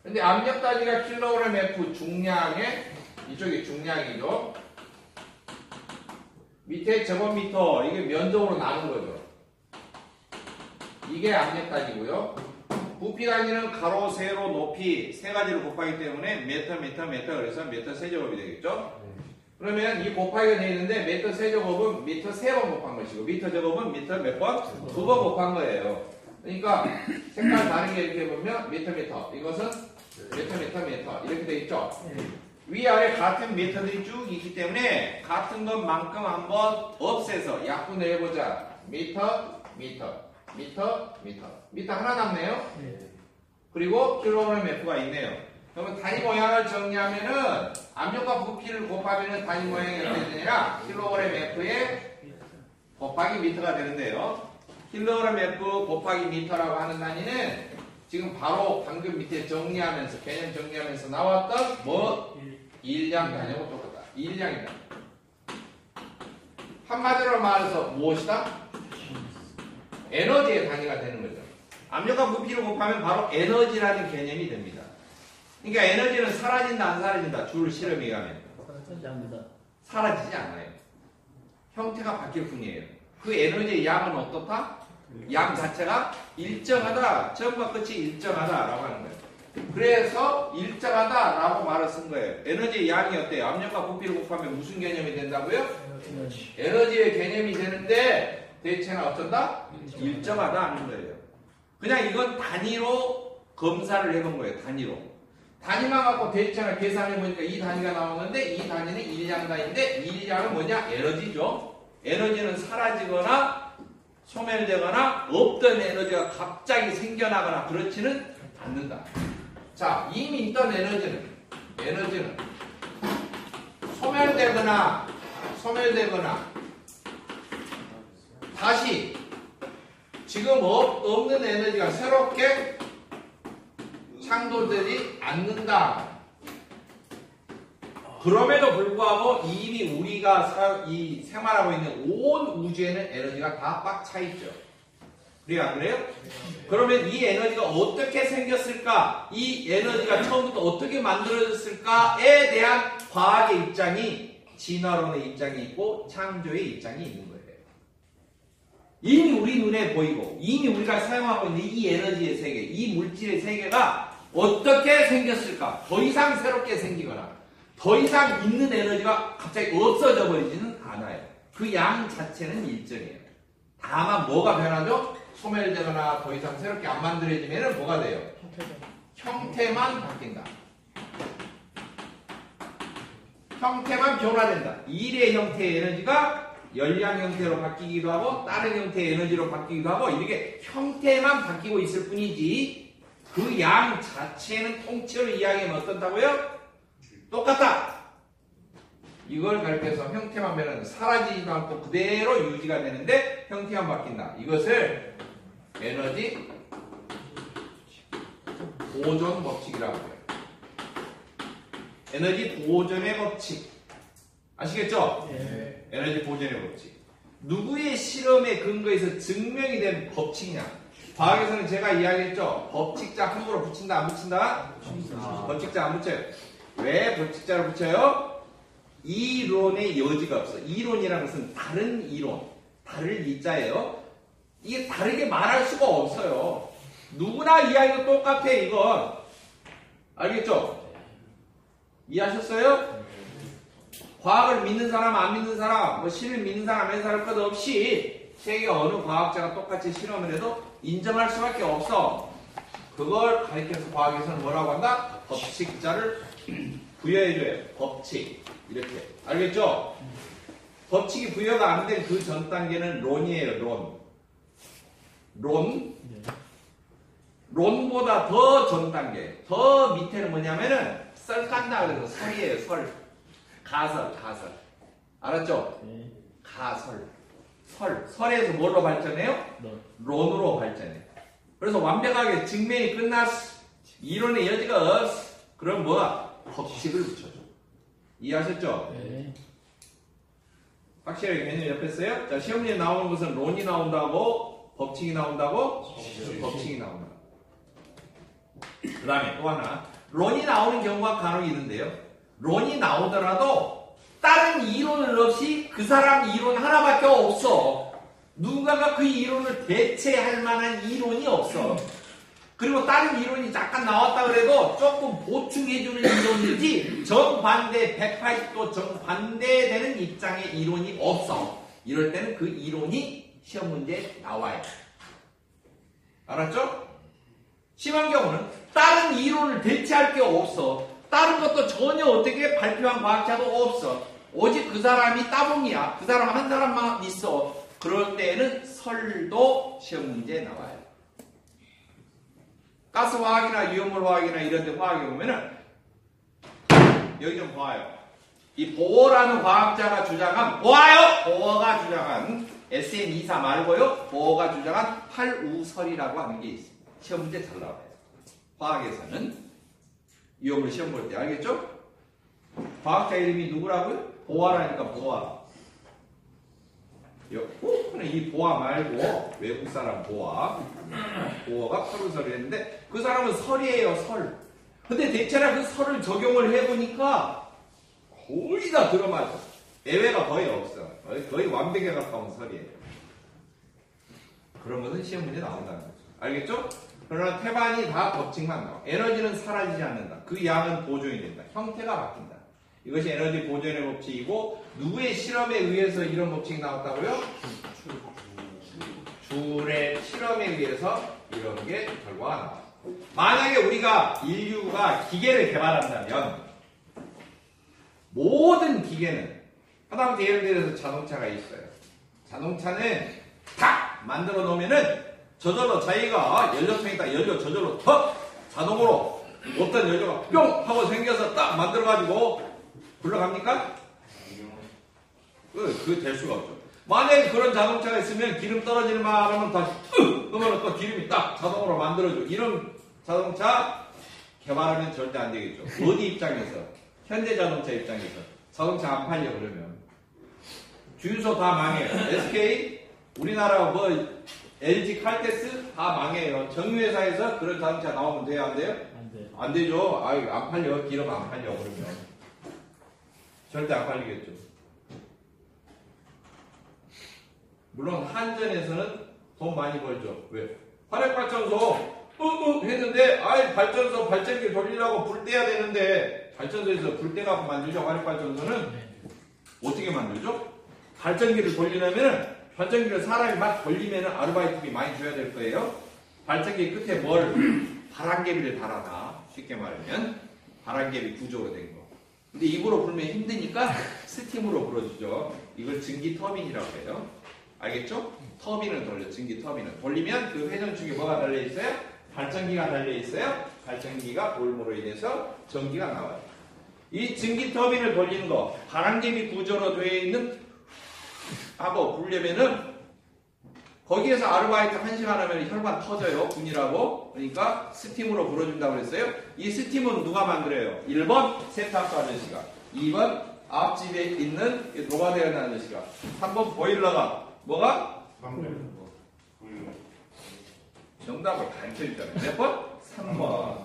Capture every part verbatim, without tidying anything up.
근데 압력 단위가 킬로그램 F 중량의 이쪽이 중량이죠. 밑에 제곱미터 이게 면적으로 나눈 거죠. 이게 압력 단위고요. 부피 단위는 가로, 세로, 높이 세 가지를 곱하기 때문에 미터, 미터, 미터 그래서 미터 세제곱이 되겠죠. 그러면 이 곱하기가 되어 있는데 미터 세제곱은 미터 세 번 곱한 것이고 미터 제곱은 미터 몇 번? 두 번 곱한 거예요. 그러니까 색깔 다르게 이렇게 보면 미터 미터 이것은 미터 미터 미터 이렇게 되어 있죠. 위아래 같은 미터들이 쭉 있기 때문에 같은 것만큼 한번 없애서 약분해보자. 미터 미터 미터 미터 미터 하나 남네요. 그리고 킬로그램 F가 있네요. 그러면 단위 모양을 정리하면은 압력과 부피를 곱하면은 단위 모양이 어떻게 되냐? 킬로그램 F에 곱하기 미터가 되는데요. 킬로그램 F 곱하기 미터라고 하는 단위는 지금 바로 방금 밑에 정리하면서 개념 정리하면서 나왔던 뭐 일량 단위하고 똑같다. 일량이다. 한마디로 말해서 무엇이다? 에너지의 단위가 되는 거죠. 압력과 부피를 곱하면 바로 에너지라는 개념이 됩니다. 그러니까 에너지는 사라진다 안 사라진다. 줄 실험에 가면 사라지지 않는다. 사라지지 않아요. 형태가 바뀔 뿐이에요. 그 에너지의 양은 어떻다? 양 자체가 일정하다. 처음과 끝이 일정하다라고 하는 거예요. 그래서 일정하다라고 말을 쓴 거예요. 에너지의 양이 어때요? 압력과 부피를 곱하면 무슨 개념이 된다고요? 에너지. 에너지의 개념이 되는데 대체는 어쩐다? 일정하다 하는 거예요. 그냥 이건 단위로 검사를 해본 거예요. 단위로. 단위만 갖고 대체를 계산해 보니까 이 단위가 나오는데 이 단위는 일량단위인데 일량은 뭐냐? 에너지죠. 에너지는 사라지거나 소멸되거나 없던 에너지가 갑자기 생겨나거나 그렇지는 않는다. 자, 이미 있던 에너지는 에너지는 소멸되거나 소멸되거나 다시 지금 없는 에너지가 새롭게 창조되지 않는다. 그럼에도 불구하고 이미 우리가 사, 이 생활하고 있는 온 우주에는 에너지가 다 꽉 차 있죠. 그래요, 안 그래요? 그러면 이 에너지가 어떻게 생겼을까? 이 에너지가 처음부터 어떻게 만들어졌을까에 대한 과학의 입장이 진화론의 입장이 있고 창조의 입장이 있는 거예요. 이미 우리 눈에 보이고 이미 우리가 사용하고 있는 이 에너지의 세계, 이 물질의 세계가 어떻게 생겼을까? 더 이상 새롭게 생기거나 더 이상 있는 에너지가 갑자기 없어져 버리지는 않아요. 그 양 자체는 일정해요. 다만 뭐가 변하죠? 소멸되거나 더 이상 새롭게 안 만들어지면 뭐가 돼요? 형태만 바뀐다. 형태만 변화된다. 일의 형태의 에너지가 열량 형태로 바뀌기도 하고 다른 형태의 에너지로 바뀌기도 하고 이렇게 형태만 바뀌고 있을 뿐이지 그 양 자체는 통째로 이야기하면 어떻다고요? 똑같다. 이걸 가리켜서 형태만 변하는 사라지지도 않고 그대로 유지가 되는데 형태만 바뀐다. 이것을 에너지 보존 법칙이라고 해요. 에너지 보존의 법칙. 아시겠죠? 예. 에너지 보존의 법칙. 누구의 실험에 근거해서 증명이 된 법칙이냐? 과학에서는 제가 이야기했죠. 법칙자 함부로 붙인다 안 붙인다? 아, 법칙자 안 붙여요. 왜 법칙자를 붙여요? 이론의 여지가 없어. 이론이라는 것은 다른 이론, 다를 이자예요. 이게 다르게 말할 수가 없어요. 누구나 이야기가 똑같아 이건. 알겠죠? 이해하셨어요? 과학을 믿는 사람, 안 믿는 사람, 뭐 신을 믿는 사람, 안 믿는 사람 것 없이 세계 어느 과학자가 똑같이 실험을 해도 인정할 수밖에 없어. 그걸 가리켜서 과학에서는 뭐라고 한다? 법칙자를 부여해줘요. 법칙. 이렇게. 알겠죠? 법칙이 부여가 안 된 그 전 단계는 론이에요. 론. 론. 론보다 더 전 단계. 더 밑에는 뭐냐면은 썰 깐다 그래서 설이에요. 설. 가설. 가설. 알았죠? 네. 가설. 설. 설에서 뭘로 발전해요? 론. 론으로 발전해. 그래서 완벽하게 증명이 끝났어. 이론의 여지가 없어. 그럼 뭐야? 법칙을 붙여줘. 이해하셨죠? 네. 확실하게 개념 옆에서요? 자, 시험지에 나오는 것은 론이 나온다고, 법칙이 나온다고, 법칙. 법칙이 나온다. 그 다음에 또 하나. 론이 나오는 경우가 간혹 있는데요. 론이 나오더라도 다른 이론은 없이 그 사람 이론 하나밖에 없어. 누군가가 그 이론을 대체할 만한 이론이 없어. 그리고 다른 이론이 잠깐 나왔다 그래도 조금 보충해주는 이론이지 정반대 백팔십 도 정반대되는 입장의 이론이 없어. 이럴 때는 그 이론이 시험 문제에 나와요. 알았죠? 심한 경우는 다른 이론을 대체할 게 없어. 다른 것도 전혀 어떻게 발표한 과학자도 없어. 오직 그 사람이 따봉이야. 그 사람 한 사람만 있어. 그럴 때는 설도 시험 문제에 나와요. 가스화학이나 유효물화학이나 이런 데 화학에 보면은 여기 좀 봐요. 이 보어라는 과학자가 주장한 보아요! 보어가 주장한 에스엠 이십사 말고요. 보어가 주장한 팔우설이라고 하는 게 있습니다. 시험 문제 잘 나와요. 화학에서는 유효물 시험 볼 때 알겠죠? 과학자 이름이 누구라고요? 보아라니까 보아. 꼭 이 보아 말고 외국 사람 보아. 보아가 팔우설을 했는데 그 사람은 설이에요, 설. 근데 대체로 그 설을 적용을 해보니까 거의 다 들어맞아. 예외가 거의 없어. 거의 완벽에 가까운 설이에요. 그런 것은 시험 문제 나온다는 거죠. 알겠죠? 그러나 태반이 다 법칙만 나와. 에너지는 사라지지 않는다. 그 양은 보존이 된다. 형태가 바뀐다. 이것이 에너지 보존의 법칙이고 누구의 실험에 의해서 이런 법칙이 나왔다고요? 줄의 실험에 의해서 이런 게 결과가 나와. 만약에 우리가 인류가 기계를 개발한다면 모든 기계는 하다못해 예를 들어서 자동차가 있어요. 자동차는 탁 만들어 놓으면은 저절로 자기가 연료통에다 연료 저절로 턱 자동으로 어떤 연료가 뿅 하고 생겨서 딱 만들어 가지고 굴러갑니까? 그, 그 될 수가 없죠. 만약에 그런 자동차가 있으면 기름 떨어지는 바람은 다시 으! 그러면 또 기름이 딱 자동으로 만들어줘. 이런 자동차 개발하면 절대 안 되겠죠. 어디 입장에서? 현대자동차 입장에서. 자동차 안 팔려 그러면. 주유소 다 망해요. 에스케이, 우리나라 뭐 엘지, 칼텍스 다 망해요. 정유회사에서 그런 자동차 나오면 돼요? 안 돼요? 안 돼요. 안 되죠. 아이, 안 팔려. 기름 안 팔려 그러면. 절대 안 팔리겠죠. 물론 한전에서는 돈 많이 벌죠. 왜? 화력발전소 으으 했는데 아이 발전소 발전기 돌리려고 불 떼야 되는데 발전소에서 불 떼갖고 만들죠. 화력발전소는 어떻게 만들죠? 발전기를 돌리려면은 발전기를 사람이 막 돌리면은 아르바이트비 많이 줘야 될 거예요. 발전기 끝에 뭘 바람개비를 달아놔. 쉽게 말하면 바람개비 구조로 된 거. 근데 입으로 불면 힘드니까 스팀으로 불어주죠. 이걸 증기 터빈이라고 해요. 알겠죠? 터빈을 돌려, 증기 터빈을 돌리면 그 회전축에 뭐가 달려있어요? 발전기가 달려있어요. 발전기가 돌므로 인해서 전기가 나와요. 이 증기 터빈을 돌리는 거 바람개비 구조로 되어 있는 하고 불려면은 거기에서 아르바이트 한 시간 하면 혈관 터져요. 분이라고. 그러니까 스팀으로 불어준다고 그랬어요. 이 스팀은 누가 만들어요? 일 번 세탁소 아저씨가, 이 번 앞집에 있는 노가대하는 아저씨가, 삼 번 보일러가 뭐가? 정답을 가르쳐주잖아요. 몇 번? 삼 번.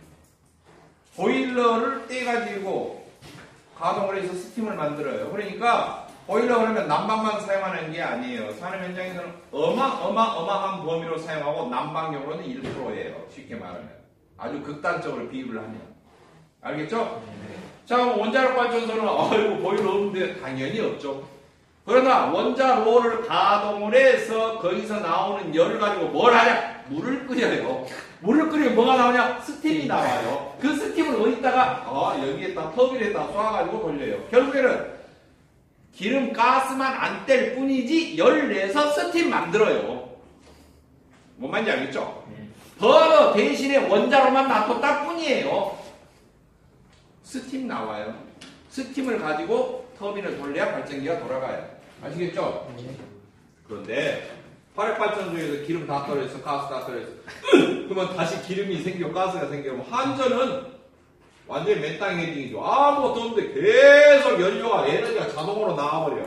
보일러를 떼가지고 가동을 해서 스팀을 만들어요. 그러니까 보일러 그러면 난방만 사용하는 게 아니에요. 산업 현장에서는 어마어마어마한 범위로 사용하고 난방용으로는 일 퍼센트예요. 쉽게 말하면. 아주 극단적으로 비유를 하면. 알겠죠? 네. 자, 그럼 원자력 발전소는 아이고 보일러 없는데 당연히 없죠. 그러나 원자로를 가동을 해서 거기서 나오는 열을 가지고 뭘 하냐? 물을 끓여요. 물을 끓이면 뭐가 나오냐? 스팀이 나와요. 그 스팀을 어디다가 어, 여기에다 터빈에다 쏴가지고 돌려요. 결국에는 기름 가스만 안 뗄 뿐이지 열 내서 스팀 만들어요. 뭔 말인지 알겠죠? 더 대신에 원자로만 놔뒀다 뿐이에요. 스팀 나와요. 스팀을 가지고 터빈을 돌려야 발전기가 돌아가요. 아시겠죠? 그런데 화력발전소에서 기름 다 떨어져서 가스 다 떨어져서 그러면 다시 기름이 생겨 가스가 생기면 한전은 완전히 맨땅 헤딩이죠. 아무것도 없는데 계속 연료가 에너지가 자동으로 나와버려.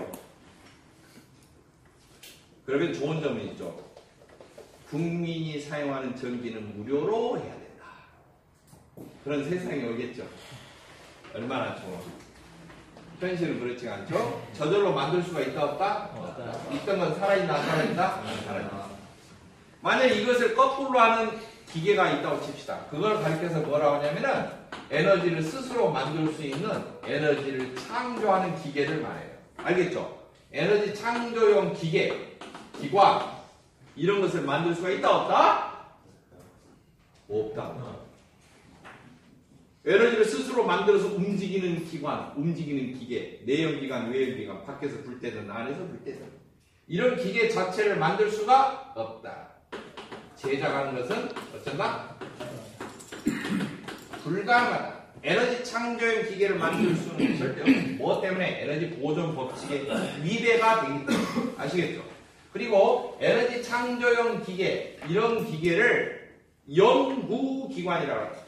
그러면 좋은 점은 있죠. 국민이 사용하는 전기는 무료로 해야 된다. 그런 세상이 오겠죠. 얼마나 좋아. 현실은 그렇지 않죠? 저절로 만들 수가 있다 없다? 없다. 있던 건 살아있나 안 살아있다? 살아있다. 만약 이것을 거꾸로 하는 기계가 있다고 칩시다. 그걸 가리켜서 뭐라고 하냐면은 에너지를 스스로 만들 수 있는 에너지를 창조하는 기계를 말해요. 알겠죠? 에너지 창조용 기계, 기관 이런 것을 만들 수가 있다 없다? 없다. 에너지를 스스로 만들어서 움직이는 기관, 움직이는 기계, 내연기관, 외연기관, 밖에서 불 때든 안에서 불 때든 이런 기계 자체를 만들 수가 없다. 제작하는 것은 어쩐다? 불가능하다. 에너지 창조용 기계를 만들 수는 절대 없다. 뭐 때문에? 에너지 보존 법칙에 위배가 되기 때문에. 아시겠죠? 그리고 에너지 창조용 기계, 이런 기계를 연구기관이라고 합니다.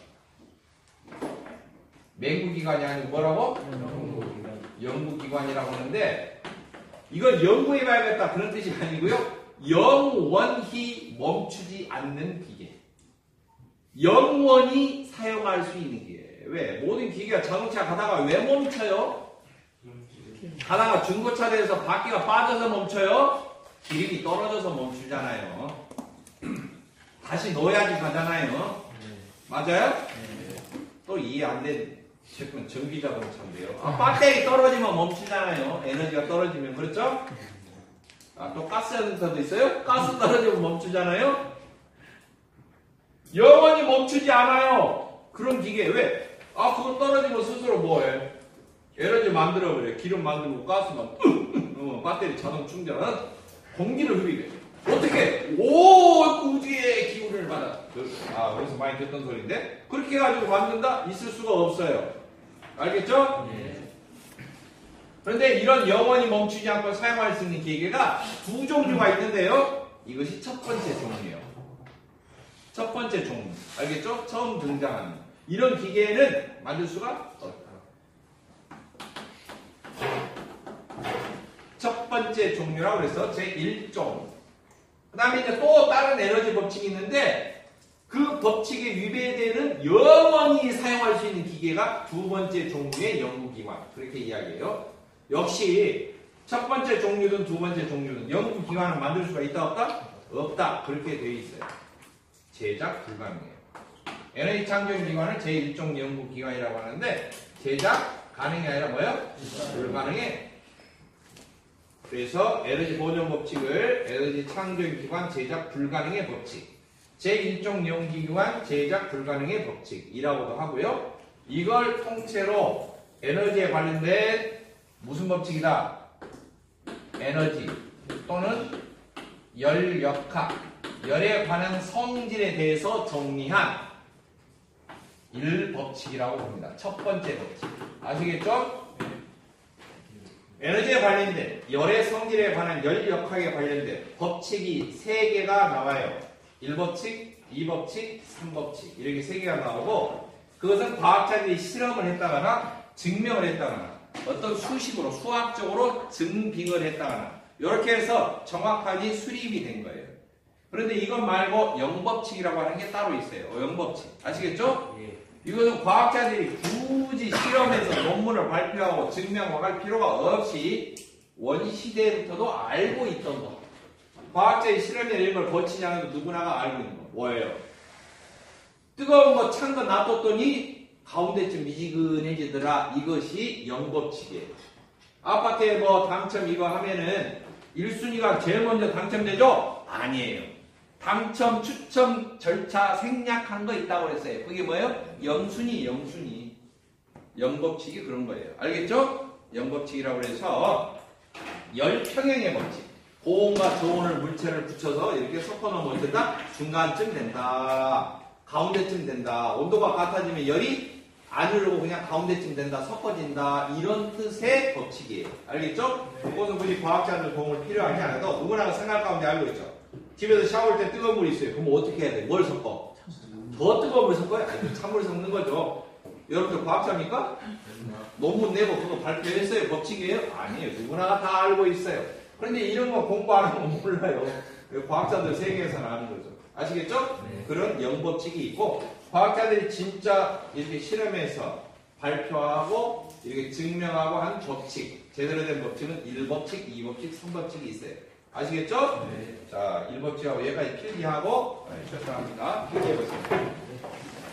맹구기관이 아니고 뭐라고? 연구기관. 연구기관이라고 하는데 이건 연구해봐야겠다 그런 뜻이 아니고요. 영원히 멈추지 않는 기계. 영원히 사용할 수 있는 기계. 왜? 모든 기계가 자동차 가다가 왜 멈춰요? 가다가 중고차에서 바퀴가 빠져서 멈춰요? 기름이 떨어져서 멈추잖아요. 다시 넣어야지 가잖아요. 맞아요? 또 이해 안 된 제품 전기자동차인데요. 아, 배터리 떨어지면 멈추잖아요. 에너지가 떨어지면. 그렇죠? 아, 또 가스전도도 있어요? 가스 떨어지면 멈추잖아요. 영원히 멈추지 않아요. 그런 기계. 왜? 아, 그거 떨어지면 스스로 뭐해? 에너지 만들어버려. 기름 만들고 가스만 어, 배터리 자동 충전은 공기를 흡입해. 어떻게? 오, 우주의 기운을 받아. 아, 그래서 많이 듣던 소리인데 그렇게 해가지고 만든다? 있을 수가 없어요. 알겠죠? 네. 그런데 이런 영원히 멈추지 않고 사용할 수 있는 기계가 두 종류가 있는데요. 이것이 첫 번째 종류예요. 첫 번째 종류. 알겠죠? 처음 등장하는 이런 기계는 만들 수가 없다. 첫 번째 종류라고 그래서 제일 종. 그 다음에 이제 또 다른 에너지 법칙이 있는데 그 법칙에 위배되는 영원히 사용할 수 있는 기계가 두 번째 종류의 연구기관. 그렇게 이야기해요. 역시 첫 번째 종류든 두 번째 종류든 연구기관을 만들 수가 있다 없다? 없다. 그렇게 되어 있어요. 제작 불가능해요. 에너지 창조용 기관을 제일 종 연구기관이라고 하는데 제작 가능이 아니라 뭐예요? 불가능해. 그래서 에너지 보존 법칙을 에너지 창조용 기관 제작 불가능의 법칙, 제일 종 연구기관 제작 불가능의 법칙이라고도 하고요. 이걸 통째로 에너지에 관련된 무슨 법칙이다? 에너지 또는 열역학, 열에 관한 성질에 대해서 정리한 일법칙이라고 봅니다. 첫 번째 법칙. 아시겠죠? 에너지에 관련된 열의 성질에 관한 열역학에 관련된 법칙이 세 개가 나와요. 일 법칙, 이 법칙, 삼 법칙 이렇게 세 개가 나오고 그것은 과학자들이 실험을 했다거나 증명을 했다거나 어떤 수식으로 수학적으로 증빙을 했다거나 이렇게 해서 정확하게 수립이 된 거예요. 그런데 이것 말고 영법칙이라고 하는 게 따로 있어요. 영법칙. 아시겠죠? 예. 이것은 과학자들이 굳이 실험해서 논문을 발표하고 증명할 필요가 없이 원시대부터도 알고 있던 것. 과학자의 실험이나 이런 걸 거치지 않아도 누구나가 알고 있는 거. 뭐예요? 뜨거운 거 찬 거 놔뒀더니 가운데쯤 미지근해지더라. 이것이 영법칙이에요. 아파트에 뭐 당첨 이거 하면은 일 순위가 제일 먼저 당첨되죠? 아니에요. 당첨, 추첨 절차 생략한 거 있다고 그랬어요. 그게 뭐예요? 영순위, 영순위. 영법칙이 그런 거예요. 알겠죠? 영법칙이라고 해서 열평형의 법칙. 고온과 저온을 물체를 붙여서 이렇게 섞어놓으면 어쨌다? 중간쯤 된다. 가운데쯤 된다. 온도가 같아지면 열이 안 흐르고 그냥 가운데쯤 된다. 섞어진다. 이런 뜻의 법칙이에요. 알겠죠? 그것은 굳이 과학자들 도움을 필요하지 않아도 누구나 생각 가운데 알고 있죠. 집에서 샤워할 때 뜨거운 물이 있어요. 그럼 어떻게 해야 돼? 뭘 섞어? 더 뜨거운 물 섞어요? 아니, 찬물 섞는 거죠. 여러분들 과학자입니까? 논문 내고 그거 발표했어요. 법칙이에요? 아니에요. 누구나 다 알고 있어요. 그런데 이런 거 공부 안 하면 몰라요. 과학자들 세계에서는 아는 거죠. 아시겠죠? 네. 그런 영법칙이 있고 과학자들이 진짜 이렇게 실험해서 발표하고 이렇게 증명하고 한 법칙, 제대로 된 법칙은 일 법칙, 이 법칙, 삼 법칙이 있어요. 아시겠죠? 네. 자, 일 법칙하고 얘까지 필기하고 네, 실천합니다. 필기해보세요.